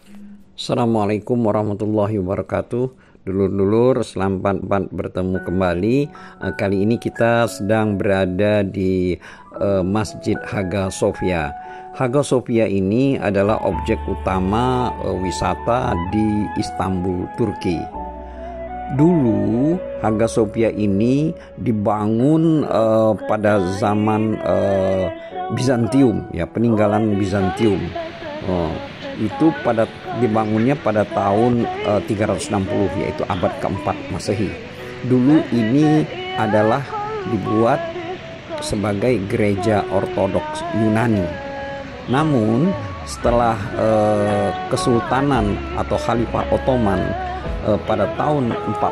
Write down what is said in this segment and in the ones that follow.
Assalamualaikum warahmatullahi wabarakatuh. Dulur-dulur, selamat bertemu kembali. Kali ini kita sedang berada di Masjid Hagia Sophia. Hagia Sophia ini adalah objek utama wisata di Istanbul, Turki. Dulu Hagia Sophia ini dibangun pada zaman Bizantium, ya, peninggalan Bizantium. Itu dibangunnya pada tahun 360, yaitu abad keempat Masehi. Dulu ini adalah dibuat sebagai gereja ortodoks Yunani. Namun setelah Kesultanan atau Khalifah Ottoman pada tahun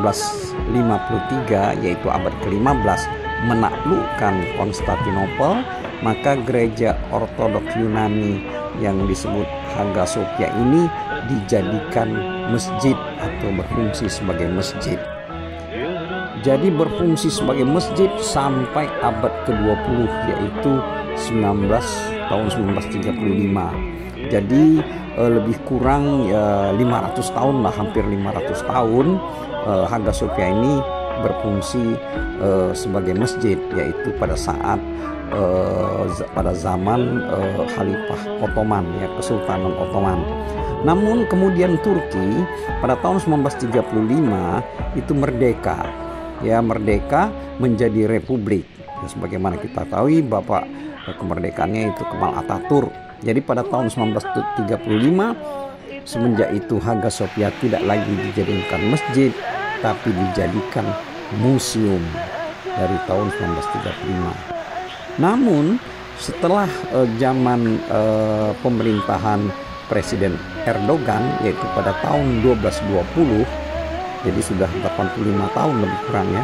1453, yaitu abad ke-15, menaklukkan Konstantinopel, maka gereja ortodoks Yunani yang disebut Hagia Sophia ini dijadikan masjid atau berfungsi sebagai masjid. Jadi berfungsi sebagai masjid sampai abad ke-20, yaitu tahun 1935. Jadi lebih kurang 500 tahun lah, hampir 500 tahun Hagia Sophia ini berfungsi sebagai masjid, yaitu pada saat pada zaman Khalifah Ottoman, ya, Kesultanan Ottoman. Namun kemudian Turki pada tahun 1935 itu merdeka, ya, merdeka menjadi republik. Ya, sebagaimana kita tahu, Bapak kemerdekaannya itu Kemal Atatürk. Jadi pada tahun 1935 semenjak itu Hagia Sophia tidak lagi dijadikan masjid, tapi dijadikan museum dari tahun 1935. Namun setelah zaman pemerintahan Presiden Erdogan, yaitu pada tahun 1220, jadi sudah 85 tahun lebih kurang, ya,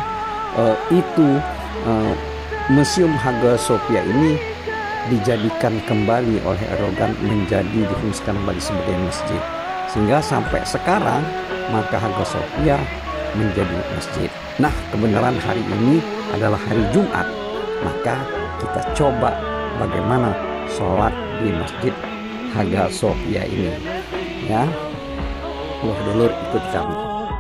Museum Hagia Sophia ini dijadikan kembali oleh Erdogan, difungsikan kembali sebagai masjid, sehingga sampai sekarang maka Hagia Sophia menjadi masjid. Nah, kebenaran hari ini adalah hari Jumat, maka kita coba bagaimana sholat di Masjid Hagia Sophia ini, ya. Dulur ikut kami.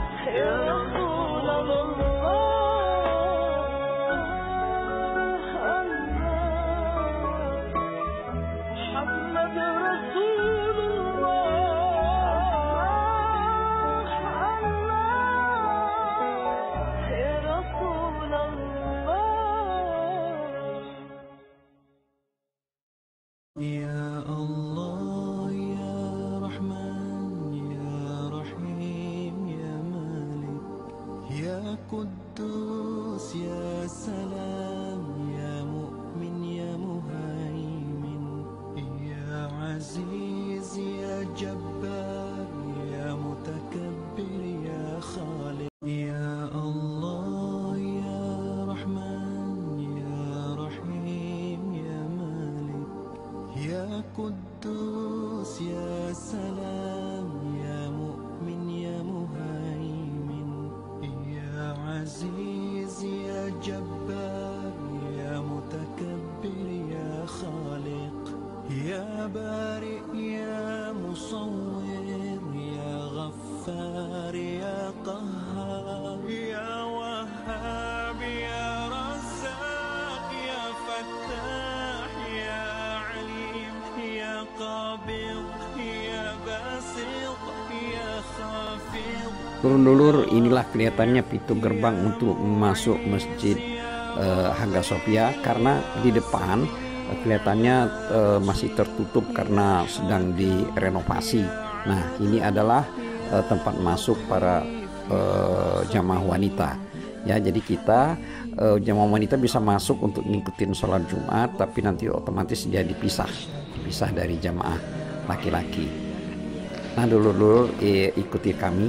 Ya Allah, ya Rahman, ya Rahim, ya Malik, ya Quddus, ya Salam, ya Mu'min, ya Muhaimin, ya Aziz, ya Jabbar, ya Mutakabbir, ya Khaliq. Ya Allah, ya Rahman, ya Rahim, ya Malik, ya Quddus, ya Salam, ya Mu'min, ya Muhaimin, ya Aziz, ya Jabbar, ya Mutakabbir, ya Khaliq, ya Bari, ya Musawwir, ya Ghaffar, ya Qahhar, ya Wahhab, ya Razzaq, ya Fattah, ya Alim, ya Qabid, ya Basit, ya Khafid. Dulur-dulur, inilah kelihatannya pintu gerbang untuk masuk Masjid Hagia Sophia, karena di depan kelihatannya masih tertutup karena sedang direnovasi. Nah, ini adalah tempat masuk para jamaah wanita, ya. Jadi kita jamaah wanita bisa masuk untuk ngikutin sholat Jumat, tapi nanti otomatis dia dipisah dari jamaah laki-laki. Nah, dulur-dulur, ikuti kami.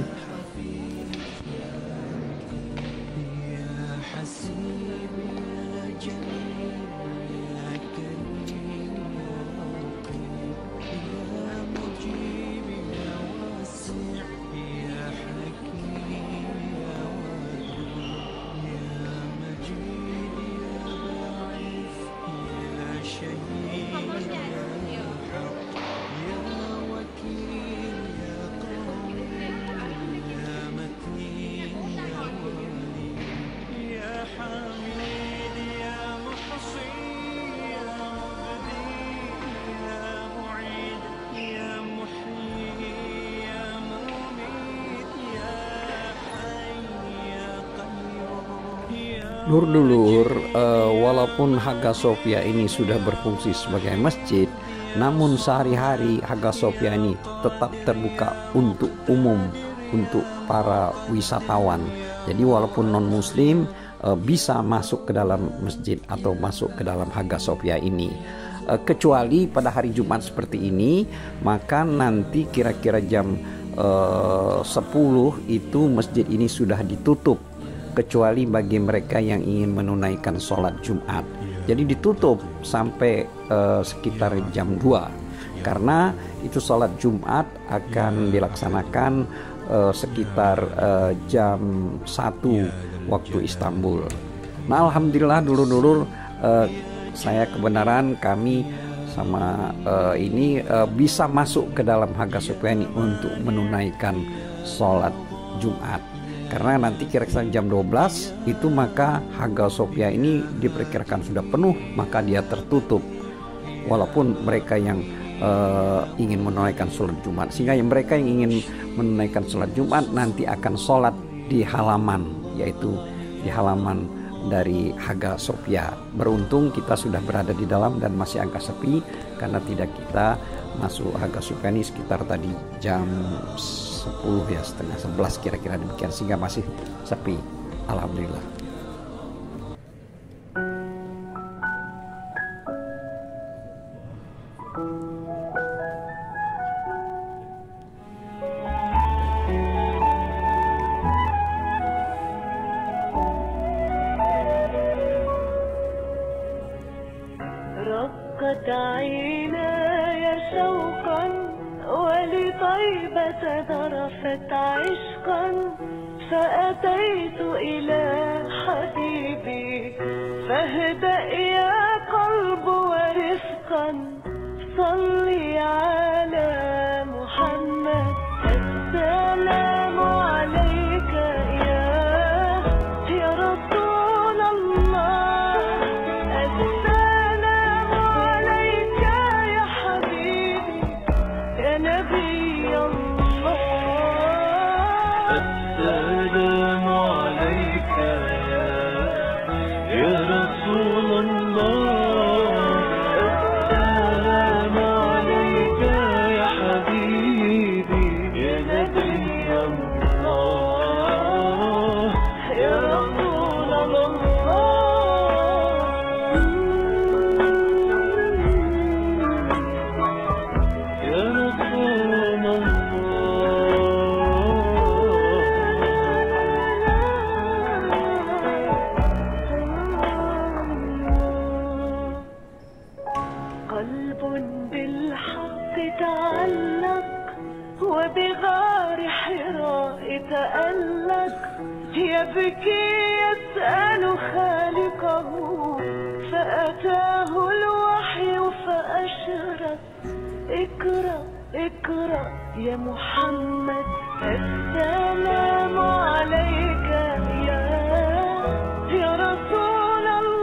Dulur-dulur, walaupun Hagia Sophia ini sudah berfungsi sebagai masjid, namun sehari-hari Hagia Sophia ini tetap terbuka untuk umum, untuk para wisatawan. Jadi walaupun non-muslim bisa masuk ke dalam masjid atau masuk ke dalam Hagia Sophia ini. Kecuali pada hari Jumat seperti ini, maka nanti kira-kira jam 10 itu masjid ini sudah ditutup, kecuali bagi mereka yang ingin menunaikan sholat Jumat. Jadi ditutup sampai sekitar jam 2, karena itu sholat Jumat akan dilaksanakan sekitar jam 1 waktu Istanbul. Nah, alhamdulillah dulur-dulur, saya kebenaran kami sama ini bisa masuk ke dalam Hagia Sophia ini untuk menunaikan sholat Jumat. Karena nanti kira-kira jam 12 itu maka Hagia Sophia ini diperkirakan sudah penuh, maka dia tertutup. Walaupun mereka yang ingin menunaikan sholat Jumat, sehingga yang mereka yang ingin menunaikan sholat Jumat nanti akan sholat di halaman, yaitu di halaman dari Hagia Sophia. Beruntung kita sudah berada di dalam dan masih agak sepi, karena tidak kita masuk Hagia Sophia ini sekitar tadi jam 10 ya, setengah 11 kira-kira demikian, sehingga masih sepi. Alhamdulillah. رقت عيناي شوقا ولطيبة ذرفت عشقا فأتيت إلى حبيبي فاهدأ يا قلب ورفقا صلي على محمد السلام عليك يا رسول الله السلام عليك يا حبيبي يا نبي الله السلام عليك يا رسول الله السلام عليك يا حبيبي يا نبي الله يا رسول الله يا رسول قلب بالحق تعلق وبغار حراء تألق يبكي يسأل خالقه فأتاه الوحي فأشرق اقرأ اقرأ يا محمد السلام عليك يا رسول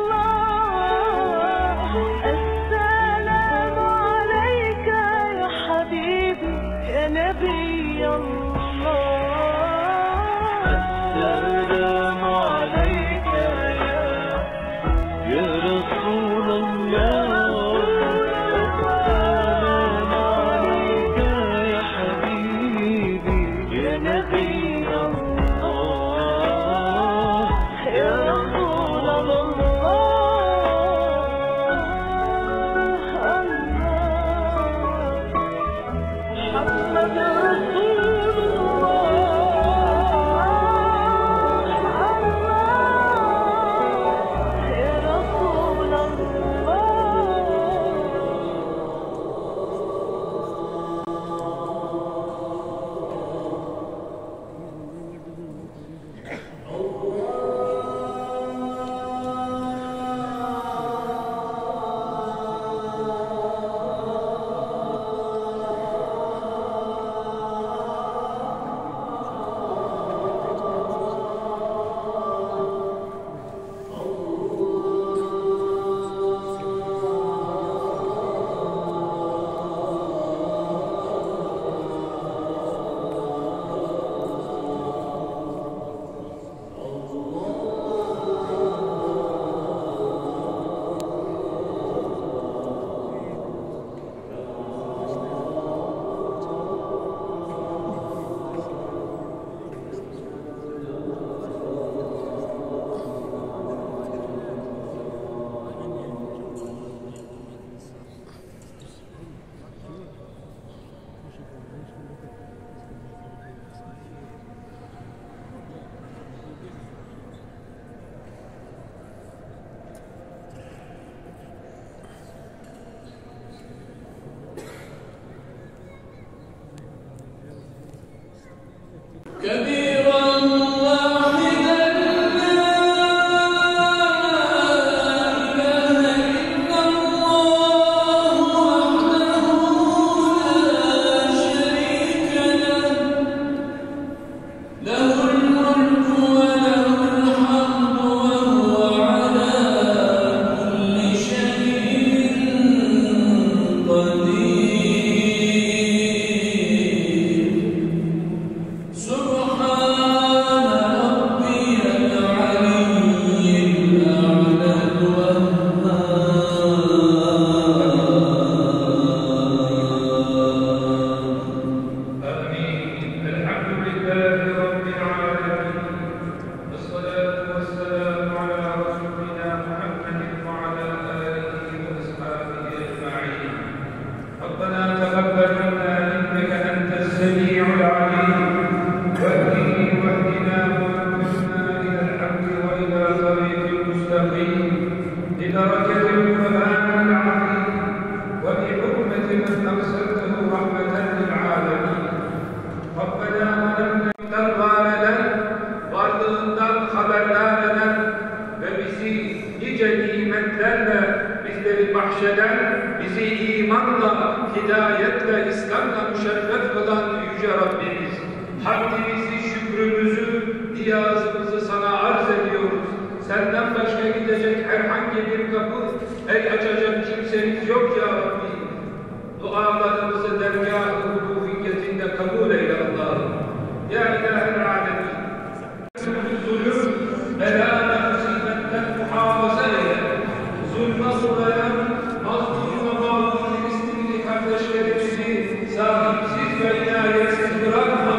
الله السلام عليك يا حبيبي يا نبي الله السلام عليك يا رسول الله السلام عليك يا حبيبي يا نبي الله يا رسول الله محمد رسول الله يا رسول الله Hamdimizi, şükrümüzü, niyazımızı sana arz ediyoruz. Senden başka gidecek herhangi bir kapı, el açacak kimseniz yok ya Rabbi. Dualarımızı dergâh-ı uluhiyyetinde kabul eyle Allah'ım. Ya İlâhel âlemin. Zulüm, belâ musibetten muhafaza eyle. Zulme uğrayan, mazlum ve mağdur Filistinli kardeşlerimizi sahipsiz ve inayetsiz bırakma.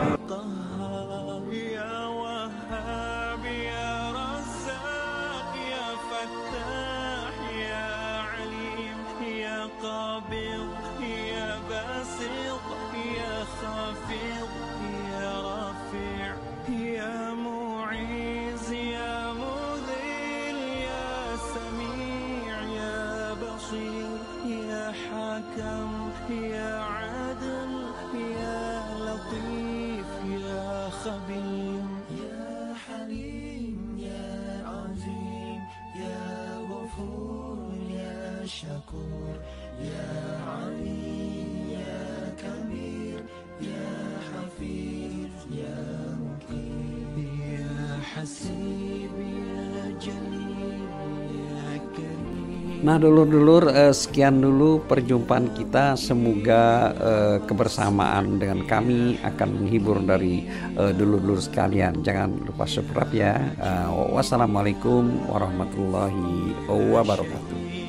يا وهاب يا رزاق يا فتاح يا عليم يا قابض يا باسط يا خافض يا رافع يا معز يا مذل يا سميع يا بصير يا حكم يا عدل يا لطيف يا خبير يا حليم يا عظيم يا غفور يا شكور يا عليم يا كبير يا حفيظ يا مقيم يا حسيب يا جليل يا كريم. Nah dulur-dulur, sekian dulu perjumpaan kita. Semoga kebersamaan dengan kami akan menghibur dari dulur-dulur sekalian. Jangan lupa subscribe ya. Wassalamualaikum warahmatullahi wabarakatuh.